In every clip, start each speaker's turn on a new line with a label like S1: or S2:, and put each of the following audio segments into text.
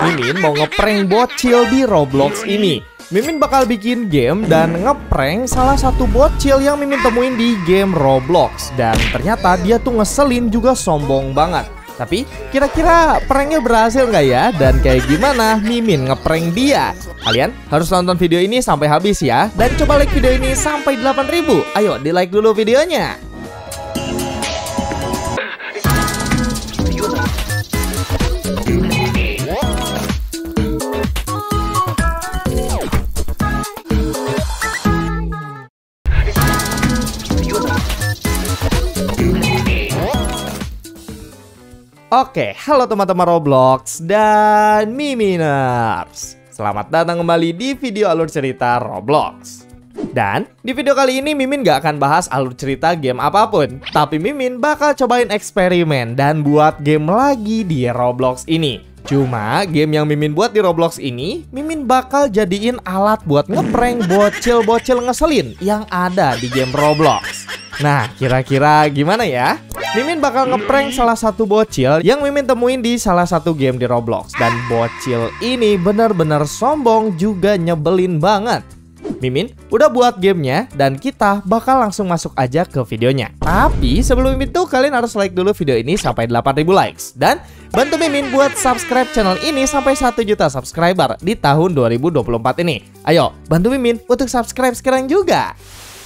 S1: Mimin mau ngeprank bocil di Roblox ini. Mimin bakal bikin game dan ngeprank salah satu bocil yang Mimin temuin di game Roblox. Dan ternyata dia tuh ngeselin juga sombong banget. Tapi kira-kira pranknya berhasil nggak ya? Dan kayak gimana Mimin ngeprank dia? Kalian harus nonton video ini sampai habis ya. Dan coba like video ini sampai 8.000. Ayo di like dulu videonya. Oke, halo teman-teman Roblox dan Miminers. Selamat datang kembali di video alur cerita Roblox. Dan di video kali ini Mimin gak akan bahas alur cerita game apapun, tapi Mimin bakal cobain eksperimen dan buat game lagi di Roblox ini. Cuma game yang Mimin buat di Roblox ini, Mimin bakal jadiin alat buat ngeprank bocil-bocil ngeselin yang ada di game Roblox. Nah, kira-kira gimana ya? Mimin bakal ngeprank salah satu bocil yang Mimin temuin di salah satu game di Roblox. Dan bocil ini bener-bener sombong juga nyebelin banget. Mimin udah buat gamenya dan kita bakal langsung masuk aja ke videonya. Tapi sebelum itu kalian harus like dulu video ini sampai 8.000 likes. Dan bantu Mimin buat subscribe channel ini sampai 1 juta subscriber di tahun 2024 ini. Ayo bantu Mimin untuk subscribe sekarang juga.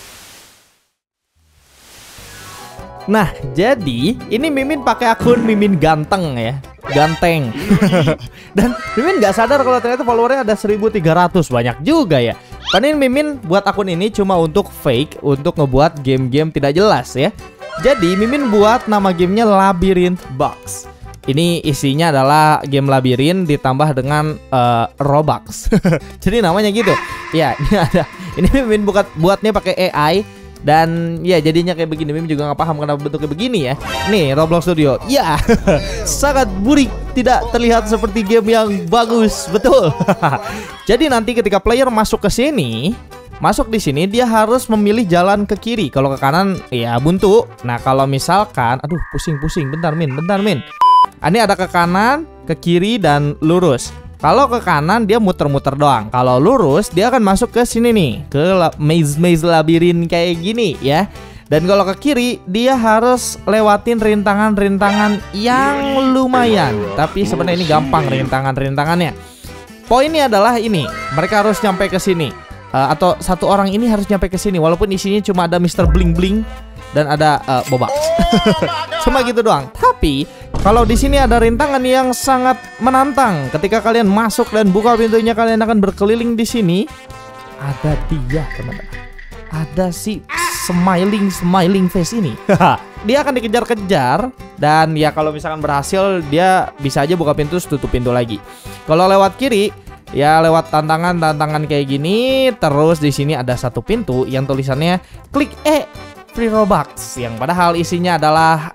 S1: Nah, jadi ini Mimin pakai akun Mimin Ganteng ya. Ganteng. Dan Mimin gak sadar kalau ternyata followernya ada 1.300. Banyak juga ya. Karena Mimin buat akun ini cuma untuk fake, untuk ngebuat game-game tidak jelas ya. Jadi Mimin buat nama gamenya Labyrinth Box. Ini isinya adalah game labirin ditambah dengan Robux. Jadi namanya gitu. Ya, ini ada. Ini Mimin buatnya pakai AI. Dan ya jadinya kayak begini. Mimin juga nggak paham kenapa bentuknya begini ya. Nih Roblox Studio. Ya sangat burik, tidak terlihat seperti game yang bagus. Betul. Jadi nanti ketika player masuk ke sini, masuk di sini dia harus memilih jalan ke kiri. Kalau ke kanan ya buntu. Nah kalau misalkan, aduh pusing-pusing. Bentar Min. Ini ada ke kanan, ke kiri dan lurus. Kalau ke kanan dia muter-muter doang. Kalau lurus dia akan masuk ke sini nih, ke maze labirin kayak gini ya. Dan kalau ke kiri dia harus lewatin rintangan-rintangan yang lumayan. Tapi sebenarnya ini gampang rintangannya. Poinnya adalah ini, mereka harus nyampe ke sini. Atau satu orang ini harus nyampe ke sini walaupun isinya cuma ada Mr. Bling Bling dan ada Boba. Cuma gitu doang. Tapi kalau di sini ada rintangan yang sangat menantang. Ketika kalian masuk dan buka pintunya, kalian akan berkeliling di sini. Ada dia, teman-teman. Ada si smiling face ini. Dia akan dikejar-kejar dan ya kalau misalkan berhasil dia bisa aja buka pintu, tutup pintu lagi. Kalau lewat kiri, ya lewat tantangan kayak gini. Terus di sini ada satu pintu yang tulisannya klik free Robux, yang padahal isinya adalah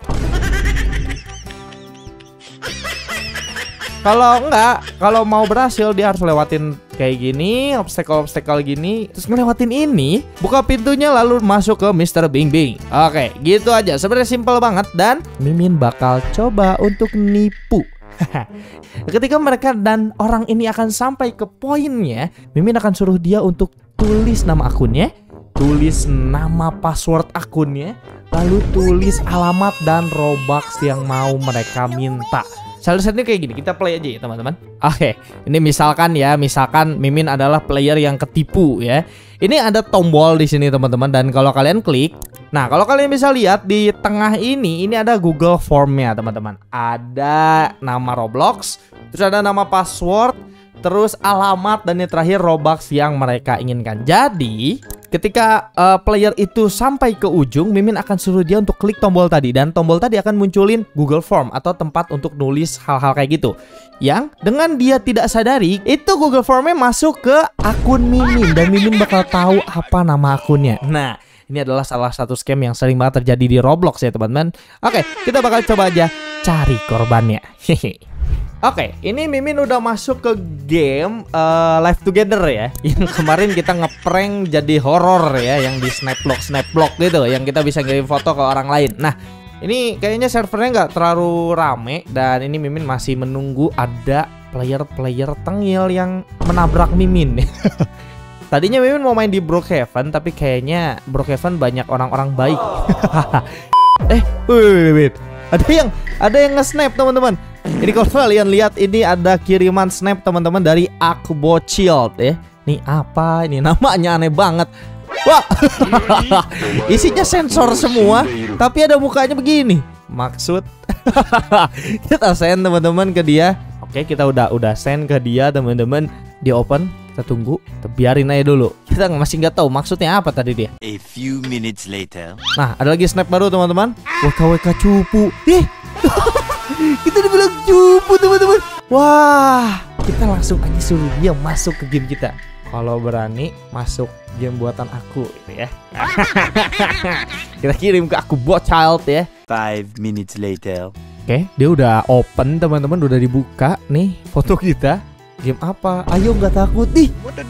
S1: kalau mau berhasil dia harus lewatin kayak gini, obstacle gini, terus ngelewatin ini, buka pintunya lalu masuk ke Mr. Bing Bing. Oke, gitu aja. Sebenarnya simple banget dan Mimin bakal coba untuk nipu. Ketika mereka dan orang ini akan sampai ke poinnya, Mimin akan suruh dia untuk tulis nama akunnya, tulis nama password akunnya, lalu tulis alamat dan Robux yang mau mereka minta. Salah-satunya kayak gini, kita play aja ya teman-teman. Oke, ini misalkan Mimin adalah player yang ketipu ya. Ini ada tombol di sini teman-teman, dan kalau kalian klik, nah kalau kalian bisa lihat di tengah ini ada Google Form-nya teman-teman. Ada nama Roblox, terus ada nama password, terus alamat, dan yang terakhir Robux yang mereka inginkan. Jadi ketika player itu sampai ke ujung, Mimin akan suruh dia untuk klik tombol tadi. Dan tombol tadi akan munculin Google Form atau tempat untuk nulis hal-hal kayak gitu. Yang dengan dia tidak sadari, itu Google Formnya masuk ke akun Mimin. Dan Mimin bakal tahu apa nama akunnya. Nah, ini adalah salah satu scam yang sering banget terjadi di Roblox ya teman-teman. Oke, kita bakal coba aja cari korbannya. Oke, ini Mimin udah masuk ke game Live Together ya. Yang kemarin kita ngeprank jadi horor ya, yang di snapblock gitu, yang kita bisa ngirim foto ke orang lain. Nah, ini kayaknya servernya nggak terlalu rame dan ini Mimin masih menunggu ada player tengil yang menabrak Mimin. Tadinya Mimin mau main di Brookhaven, tapi kayaknya Brookhaven banyak orang-orang baik. Wait. Ada yang nge-snap teman-teman. Ini kalau kalian lihat, ini ada kiriman snap teman-teman dari Akbochild ya. Nih apa ini, namanya aneh banget. Wah. Isinya sensor semua, tapi ada mukanya begini. Maksud kita send teman-teman ke dia. Oke, kita udah send ke dia teman-teman. Di open, kita tunggu, kita biarin aja dulu. Kita masih nggak tahu maksudnya apa tadi dia.
S2: A few minutes later.
S1: Nah, ada lagi snap baru teman-teman. WKWK cupu. Kita dibilang cupu teman-teman. Wah, kita langsung aja suruh dia masuk ke game kita. Kalau berani masuk game buatan aku gitu ya. Kita kirim ke Akbochild ya.
S2: 5 minutes later.
S1: Oke, dia udah open teman-teman, udah dibuka nih foto kita. Game apa? Ayo nggak takut nih.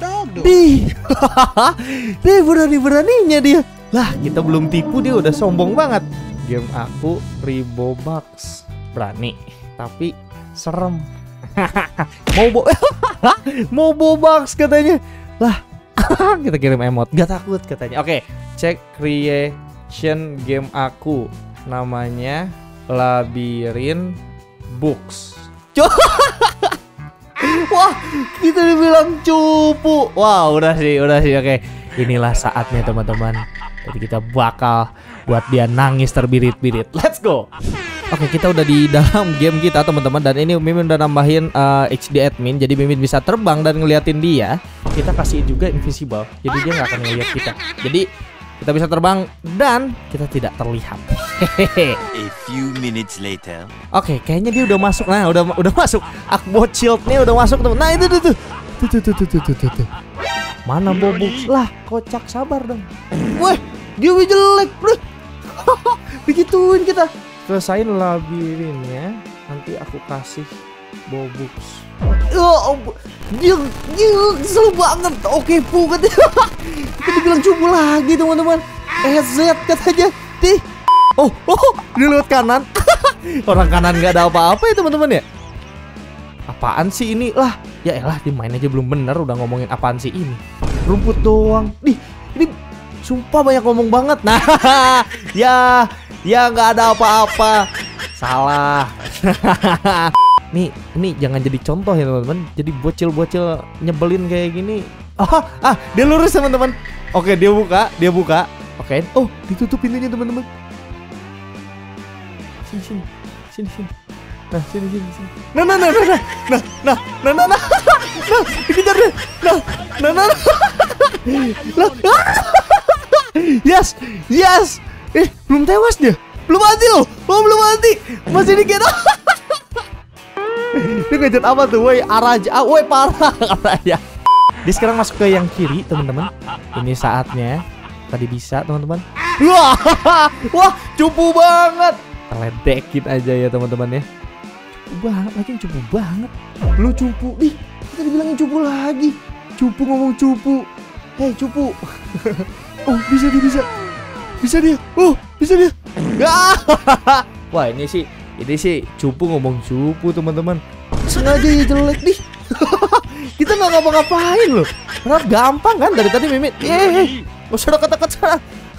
S1: Dia berani-beraninya dia. Lah, kita belum tipu, dia udah sombong banget. Game aku $1000. Berani, tapi serem. Mau box katanya. Lah, kita kirim emot. Gak takut katanya. Oke, cek creation game aku. Namanya Labirin Books. Wah, kita dibilang cupu. Wah, udah sih. Oke, inilah saatnya teman-teman. Jadi kita bakal buat dia nangis terbirit-birit. Let's go. Oke, kita udah di dalam game kita teman-teman. Dan ini Mimin udah nambahin HD admin. Jadi Mimin bisa terbang dan ngeliatin dia. Kita kasih juga invisible, jadi dia nggak akan ngeliat kita. Jadi kita bisa terbang dan kita tidak terlihat.
S2: A few minutes later.
S1: Oke, kayaknya dia udah masuk. Nah, udah masuk. Akbochild nih udah masuk teman. Nah, itu tuh. Mana Bobux lah, kocak, sabar dong. Wah, dia jelek, bro. Begituin kita. Selesain labirinnya, nanti aku kasih Bobux. Dia kesel banget. Oke, puket. Kita dibilang cupu lagi teman-teman. Z katanya. Dia lewat kanan. Orang kanan nggak ada apa-apa ya teman-teman ya. Apaan sih ini lah? Ya elah, dimain aja belum bener udah ngomongin apaan sih ini. Rumput doang. Ini sumpah banyak ngomong banget. Nah, ya nggak ada apa-apa. Salah. Nih jangan jadi contoh ya teman-teman. Jadi bocil-bocil nyebelin kayak gini. Dia lurus teman-teman. Oke, dia buka. Oke. Oh, ditutup pintunya teman-teman. Sini. Nah, sini. Nah. Dikejar deh. Nah. Yes. Belum tewas dia. Belum mati loh. Belum mati. Masih dikit. Dia ngejar apa tuh? Woi, Araja. Woi, parah katanya. Dia sekarang masuk ke yang kiri, teman-teman. Ini saatnya. Tadi bisa, teman-teman. Wah, cupu banget. Kita ledekin aja ya, teman-teman ya. Cupu banget. Lu cupu. Kita dibilangin cupu lagi. Cupu ngomong cupu. Hei, cupu. Oh, bisa dia. Bisa dia. Wah, ini sih cupu ngomong cupu teman-teman. Sengaja ya jelek nih. Kita nggak ngapa-ngapain loh. Karena gampang kan dari tadi Mimin. Gak usah deket-deket sana.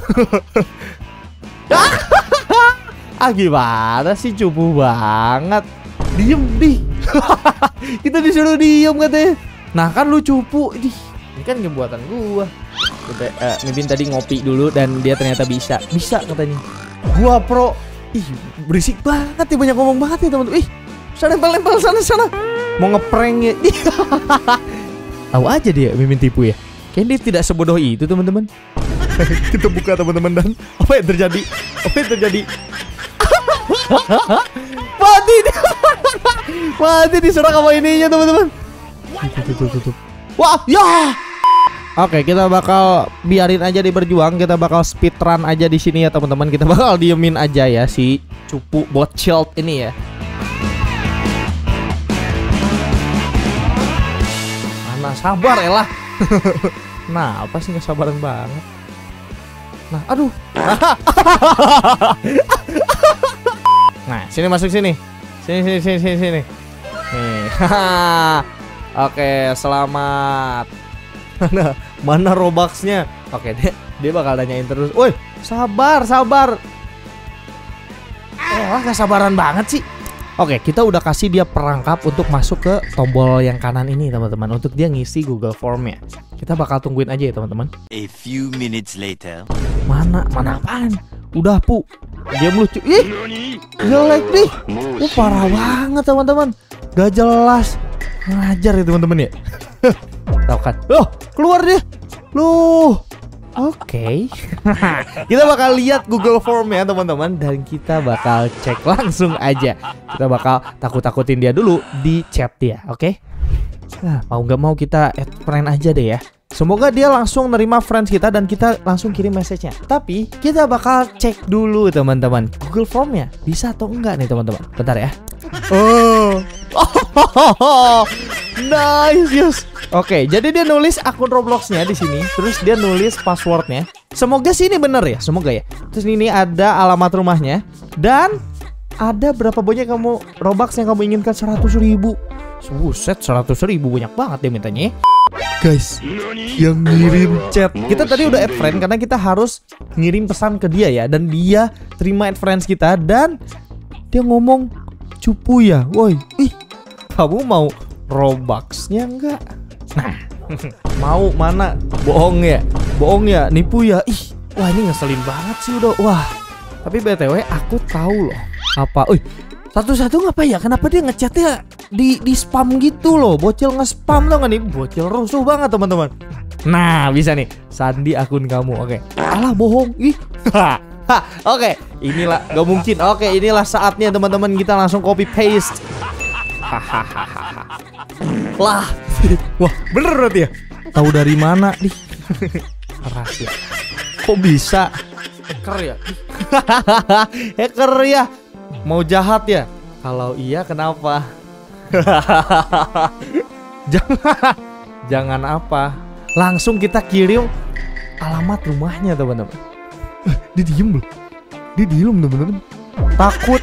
S1: Gimana sih, cupu banget. Diem nih. Kita disuruh diem katanya. Nah kan lu cupu. Ini kan buatan gua. Mimin tadi ngopi dulu dan dia ternyata bisa katanya. Gua pro. Berisik banget ya, banyak ngomong banget ya teman-teman. Sana nempel sana. Mau ngeprank ya. Tahu aja dia Mimin tipu ya. Kayaknya dia tidak sebodoh itu teman-teman. Kita buka teman-teman dan apa yang terjadi? Mati diserang sama ininya teman-teman. Tutup. Wah, ya. Oke, kita bakal biarin aja dia berjuang. Kita bakal speedrun aja di sini ya teman-teman. Kita bakal diemin aja ya si cupu Bochild ini ya. Mana sabar elah. Nah, apa sih nggak sabaran banget. Nah, aduh. Nah, sini masuk sini. Sini. Nih, Oke, selamat. Mana Robuxnya? Oke, dia bakal nanyain terus. Woi, sabar. Gak sabaran banget sih. Oke, kita udah kasih dia perangkap untuk masuk ke tombol yang kanan ini, teman-teman, untuk dia ngisi Google Form-nya. Kita bakal tungguin aja ya, teman-teman.
S2: A few minutes later.
S1: Mana apaan? Udah, Pu. Dia melucu. Ih, jelek nih. Parah banget, teman-teman. Gak jelas. Ngajar ya, teman-teman ya. Tahu kan? Loh, keluar dia. Loh. Oke. Kita bakal lihat Google Form ya, teman-teman, dan kita bakal cek langsung aja. Kita bakal takut-takutin dia dulu di chat dia, oke? Nah, mau nggak mau kita add friend aja deh ya. Semoga dia langsung nerima friends kita dan kita langsung kirim message-nya. Tapi kita bakal cek dulu, teman-teman, Google Form-nya bisa atau enggak nih, teman-teman. Bentar ya. Nice, yes. Oke, jadi dia nulis akun Roblox-nya di sini, terus dia nulis password-nya. Semoga sih ini bener ya, semoga ya. Terus ini ada alamat rumahnya dan ada berapa banyak kamu Robux yang kamu inginkan. 100.000. Buset, 100.000 banyak banget dia mintanya. Guys, yang ngirim chat, kita tadi udah add friend karena kita harus ngirim pesan ke dia ya, dan dia terima add friends kita dan dia ngomong cupu ya. Woi, ih, kamu mau Robux-nya enggak? Nah, mau mana? Bohong ya, nipu ya. Ih, wah ini ngeselin banget sih udah. Wah, tapi BTW aku tahu loh. Apa? Satu-satu ngapa ya? Kenapa dia ngechatnya di spam gitu loh? Bocil nge-spam tau gak nih? Bocil rusuh banget, teman-teman. Nah, bisa nih. Sandi akun kamu. Oke. Alah, bohong. Ih. Oke, inilah gak mungkin. Oke, inilah saatnya, teman-teman, kita langsung copy paste. Lah. Wah, bener berarti ya? Tahu dari mana nih? Rahasia. Kok bisa? Hacker ya? Hacker ya? Mau jahat ya? Kalau iya kenapa? Jangan apa? Langsung kita kirim alamat rumahnya, teman-teman. Dia diem loh. Dia diem, teman-teman. Takut.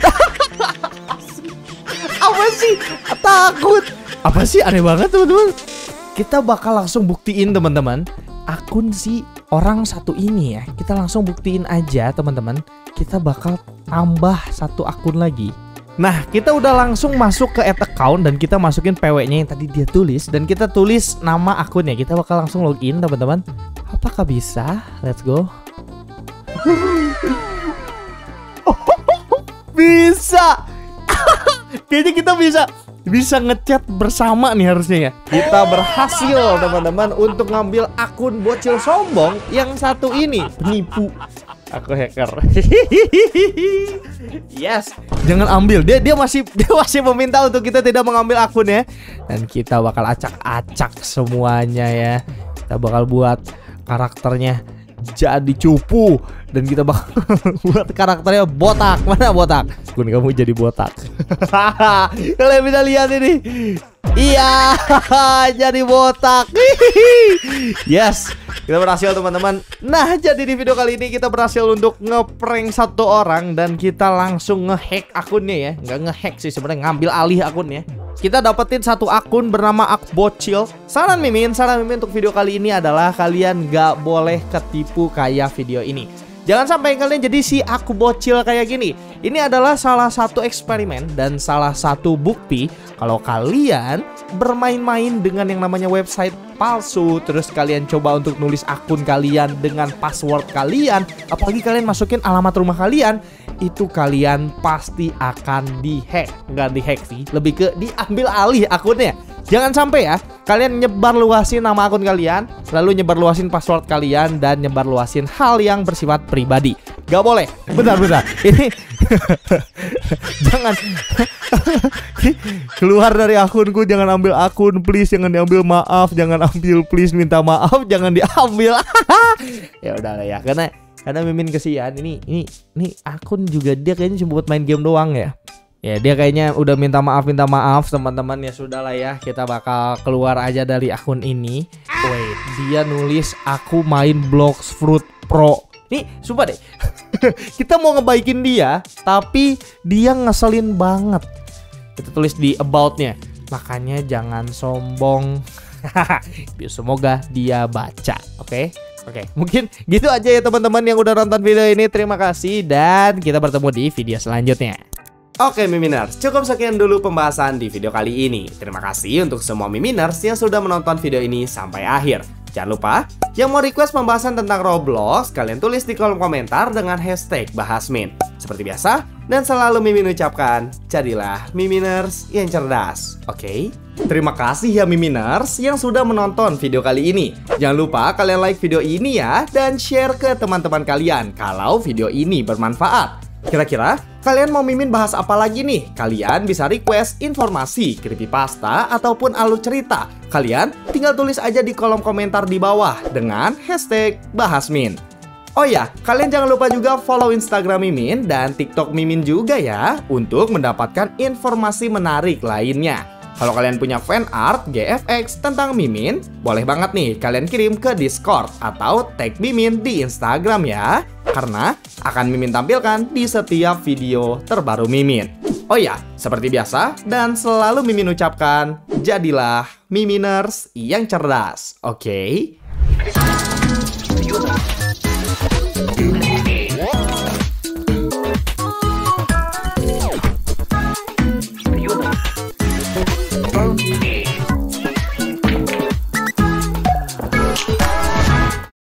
S1: Apa sih? Takut. Apa sih, aneh banget, teman-teman. Kita bakal langsung buktiin, teman-teman, akun si orang satu ini ya. Kita langsung buktiin aja, teman-teman. Kita bakal tambah satu akun lagi. Nah, kita udah langsung masuk ke add account dan kita masukin PW-nya yang tadi dia tulis dan kita tulis nama akunnya. Kita bakal langsung login, teman-teman. Apakah bisa? Let's go. Bisa. Kayaknya kita bisa ngechat bersama nih harusnya ya. Kita berhasil, teman-teman, untuk ngambil akun bocil sombong yang satu ini, penipu. Aku hacker. Yes, jangan ambil. Dia masih meminta untuk kita tidak mengambil akunnya. Dan kita bakal acak-acak semuanya ya. Kita bakal buat karakternya jadi cupu dan kita bakal buat karakternya botak. Mana botak? Akun kamu jadi botak. Kalian bisa lihat ini. Iya, jadi botak. Yes, kita berhasil, teman-teman. Nah, jadi di video kali ini kita berhasil untuk ngeprank satu orang dan kita langsung ngehack akunnya ya. Nggak ngehack sih sebenarnya, ngambil alih akunnya. Kita dapetin satu akun bernama Akbocil. Saran Mimin untuk video kali ini adalah kalian nggak boleh ketipu kayak video ini. Jangan sampai kalian jadi si aku bocil kayak gini. Ini adalah salah satu eksperimen dan salah satu bukti kalau kalian bermain-main dengan yang namanya website palsu, terus kalian coba untuk nulis akun kalian dengan password kalian, apalagi kalian masukin alamat rumah kalian, itu kalian pasti akan dihack. Nggak dihack sih, lebih ke diambil alih akunnya. Jangan sampai ya kalian nyebar luasin nama akun kalian, lalu nyebar luasin password kalian, dan nyebar luasin hal yang bersifat pribadi. Gak boleh. Bentar. Ini jangan keluar dari akunku, jangan ambil akun, please. Jangan diambil, maaf. Jangan ambil, please. Minta maaf, jangan diambil. Ya udah ya, karena Mimin kesian. Ini akun juga dia kayaknya cuma buat main game doang ya. Ya dia kayaknya udah minta maaf teman-teman. Ya sudahlah ya, kita bakal keluar aja dari akun ini. Wait, dia nulis aku main Blox Fruit Pro. Nih, sumpah deh. Kita mau ngebaikin dia, tapi dia ngeselin banget. Kita tulis di about-nya, makanya jangan sombong. Semoga dia baca. Oke, mungkin gitu aja ya teman-teman yang udah nonton video ini. Terima kasih dan kita bertemu di video selanjutnya. Oke Miminers, cukup sekian dulu pembahasan di video kali ini. Terima kasih untuk semua Miminers yang sudah menonton video ini sampai akhir. Jangan lupa, yang mau request pembahasan tentang Roblox, kalian tulis di kolom komentar dengan hashtag Bahasmin. Seperti biasa, dan selalu Mimin ucapkan, jadilah Miminers yang cerdas, oke? Terima kasih ya Miminers yang sudah menonton video kali ini. Jangan lupa kalian like video ini ya, dan share ke teman-teman kalian kalau video ini bermanfaat. Kira-kira kalian mau Mimin bahas apa lagi nih? Kalian bisa request informasi, creepypasta, ataupun alur cerita. Kalian tinggal tulis aja di kolom komentar di bawah dengan hashtag Bahasmin. Oh ya, kalian jangan lupa juga follow Instagram Mimin dan TikTok Mimin juga ya untuk mendapatkan informasi menarik lainnya. Kalau kalian punya fan art GFX tentang Mimin, boleh banget nih kalian kirim ke Discord atau tag Mimin di Instagram ya. Karena akan Mimin tampilkan di setiap video terbaru Mimin. Oh ya, seperti biasa dan selalu Mimin ucapkan, jadilah Miminers yang cerdas, oke?